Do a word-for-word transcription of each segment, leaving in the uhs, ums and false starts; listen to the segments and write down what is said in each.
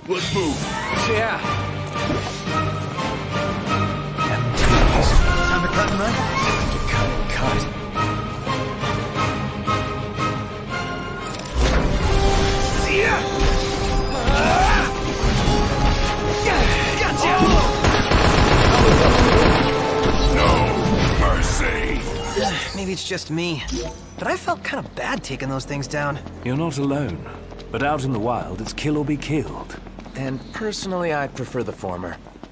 Let's move. Yeah. Time to cut and run? Get cut and cut. See ya! Gotcha! No mercy. Maybe it's just me, but I felt kind of bad taking those things down. You're not alone. But out in the wild, it's kill or be killed. And personally, I prefer the former.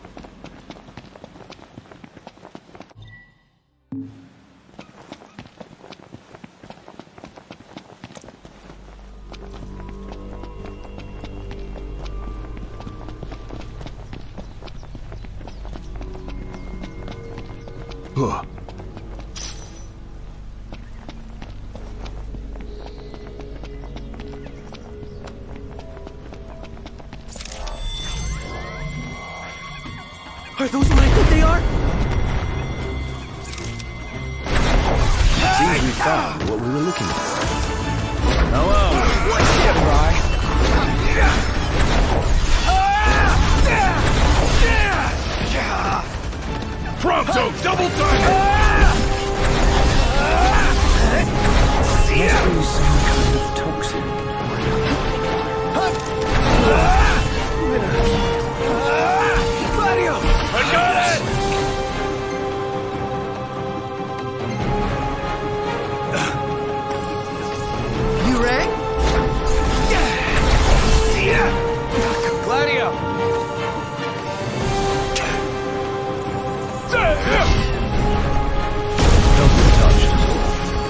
Huh. Are those what I think they are? Seems we found what we were looking for. Hello. What's Get right. Prompto, double time! Must be some kind of toxin. I got it! You rang? See ya! Gladio! Don't be touched at all.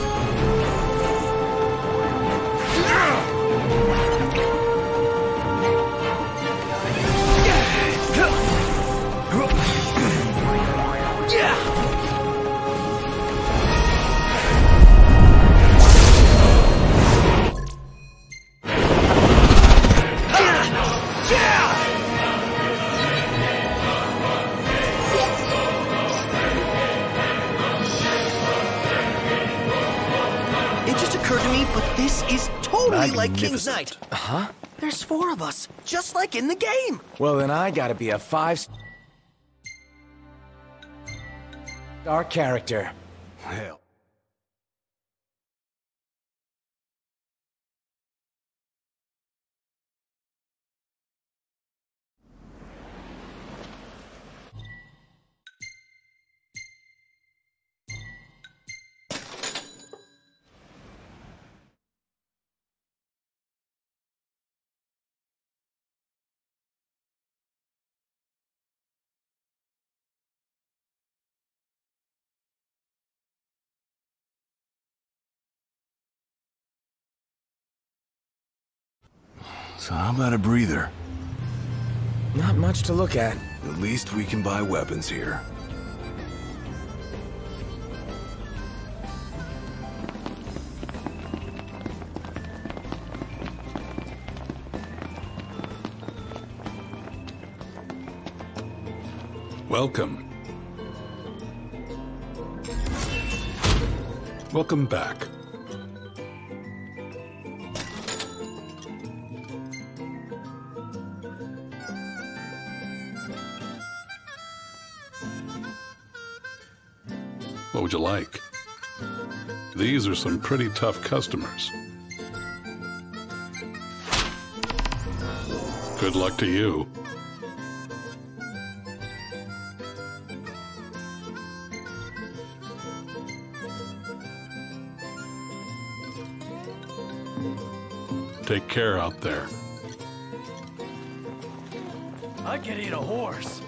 It just occurred to me, but this is totally like King's Knight. Huh? There's four of us, just like in the game. Well, then I gotta be a five... star character. Hell. So how about a breather? Not much to look at. At least we can buy weapons here. Welcome. Welcome back. What would you like? These are some pretty tough customers. Good luck to you. Take care out there. I could eat a horse.